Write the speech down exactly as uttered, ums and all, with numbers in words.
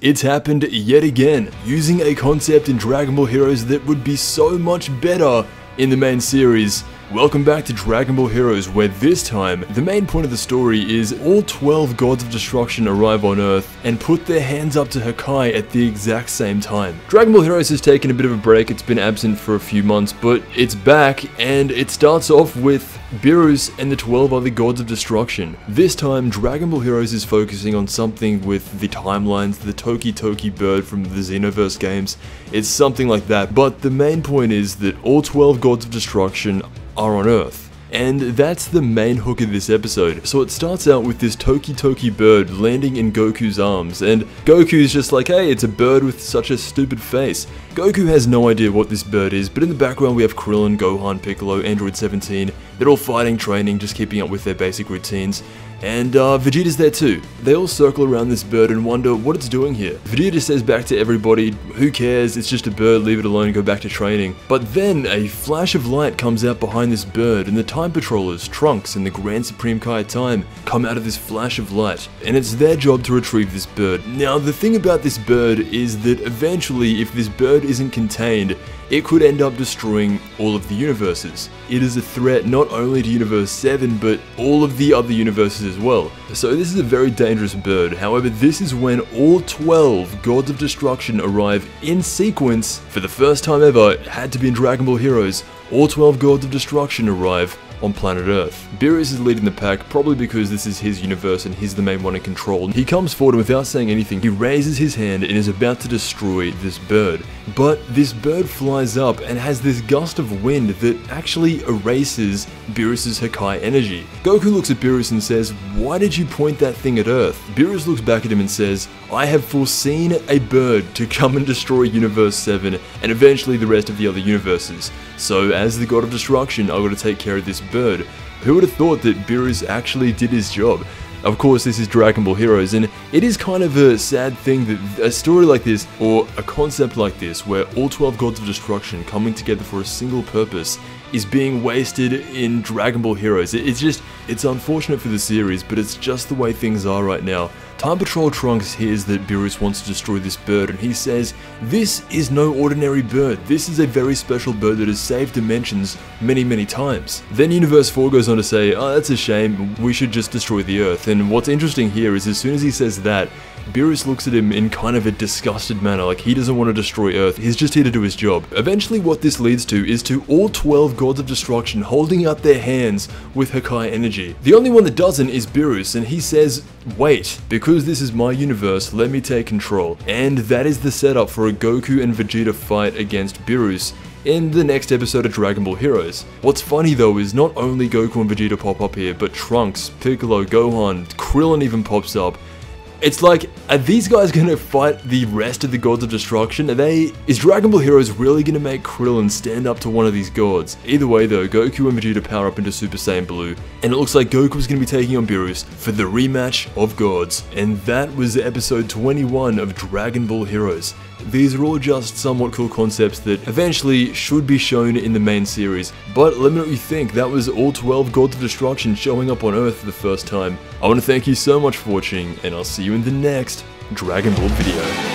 It's happened yet again, using a concept in Dragon Ball Heroes that would be so much better in the main series. Welcome back to Dragon Ball Heroes, where this time, the main point of the story is all twelve Gods of Destruction arrive on Earth and put their hands up to Hakai at the exact same time. Dragon Ball Heroes has taken a bit of a break, it's been absent for a few months, but it's back, and it starts off with Beerus and the twelve other Gods of Destruction. This time, Dragon Ball Heroes is focusing on something with the timelines, the Toki Toki bird from the Xenoverse games. It's something like that, but the main point is that all twelve Gods of Destruction are on Earth. And that's the main hook of this episode. So it starts out with this Toki Toki bird landing in Goku's arms, and Goku's just like, hey, it's a bird with such a stupid face. Goku has no idea what this bird is, but in the background we have Krillin, Gohan, Piccolo, Android seventeen. They're all fighting, training, just keeping up with their basic routines. And uh, Vegeta's there too. They all circle around this bird and wonder what it's doing here. Vegeta says back to everybody, who cares, it's just a bird, leave it alone, go back to training. But then a flash of light comes out behind this bird, and the Time Patrollers, Trunks and the Grand Supreme Kai of Time, come out of this flash of light. And it's their job to retrieve this bird. Now the thing about this bird is that eventually, if this bird isn't contained, it could end up destroying all of the universes. It is a threat not only to Universe seven, but all of the other universes as well. So this is a very dangerous bird. However, this is when all twelve Gods of Destruction arrive in sequence. For the first time ever, it had to be in Dragon Ball Heroes, all twelve Gods of Destruction arrive on planet Earth. Beerus is leading the pack, probably because this is his universe and he's the main one in control. He comes forward and without saying anything, he raises his hand and is about to destroy this bird. But this bird flies up and has this gust of wind that actually erases Beerus' Hakai energy. Goku looks at Beerus and says, why did you point that thing at Earth? Beerus looks back at him and says, I have foreseen a bird to come and destroy Universe seven and eventually the rest of the other universes. So as the God of Destruction, I gotta take care of this bird. Who would have thought that Beerus actually did his job? Of course, this is Dragon Ball Heroes, and it is kind of a sad thing that a story like this, or a concept like this, where all twelve Gods of Destruction coming together for a single purpose, is being wasted in Dragon Ball Heroes. It's just, it's unfortunate for the series, but it's just the way things are right now. Time Patrol Trunks hears that Beerus wants to destroy this bird, and he says, this is no ordinary bird, this is a very special bird that has saved dimensions many many times. Then Universe four goes on to say, oh that's a shame, we should just destroy the Earth. And what's interesting here is as soon as he says that, Beerus looks at him in kind of a disgusted manner, like he doesn't want to destroy Earth, he's just here to do his job. Eventually what this leads to is to all twelve Gods of Destruction holding out their hands with Hakai energy. The only one that doesn't is Beerus, and he says, wait, because this is my universe, let me take control. And that is the setup for a Goku and Vegeta fight against Beerus in the next episode of Dragon Ball Heroes. What's funny though is not only Goku and Vegeta pop up here, but Trunks, Piccolo, Gohan, Krillin even pops up. It's like, are these guys gonna fight the rest of the Gods of Destruction? Are they, is Dragon Ball Heroes really gonna make Krillin stand up to one of these gods? Either way though, Goku and Vegeta power up into Super Saiyan Blue, and it looks like Goku is gonna be taking on Beerus for the rematch of gods. And that was episode twenty-one of Dragon Ball Heroes. These are all just somewhat cool concepts that eventually should be shown in the main series, but let me know what you think. That was all twelve Gods of Destruction showing up on Earth for the first time. I want to thank you so much for watching, and I'll see you in the next Dragon Ball video.